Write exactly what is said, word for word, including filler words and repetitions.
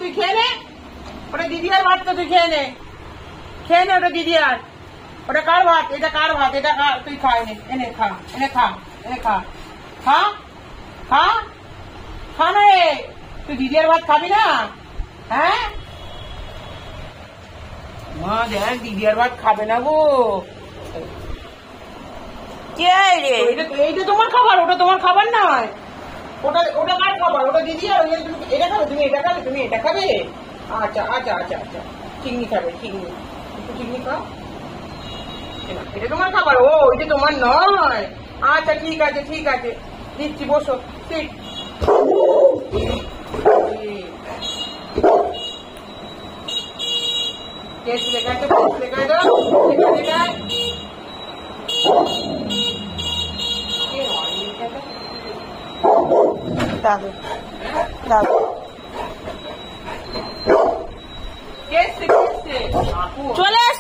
তুই খেয়ে নে, ওটা দিদি আর ভাত তো তুই খেয়ে নে, খেয়ে নে ওটা দিদি আর। ওটা কার ভাত? এটা কার ভাত? এটা কার? তুই খা, এনে এনে খা, এনে খা, এনে খা, খা খা খা না রে। তুই দিদি আর ভাত খাবি না? হ্যাঁ মা দেখ দিদি আর ভাত খাবে না গো। এইটা তোমার খাবার, ওটা তোমার খাবার নয়। ওটা ওটা কার খাবার? ওটা দিদি আর এটা খাবে। তুমি এটা খাবে? তুমি এটা খাবে? আচ্ছা আচ্ছা আচ্ছা আচ্ছা চিংড়ি খাবে, চিংড়ি, একটু চিংড়ি খাও। এটা তোমার খাবার? ও এটা তোমার নয়। আচ্ছা ঠিক আছে ঠিক আছে, দিচ্ছি, বসো। ঠিক টেস্ট লেখাচ্ছে, টেস্ট লেখায় দাও, লেখা লেখায়। দাদু দাদু চলে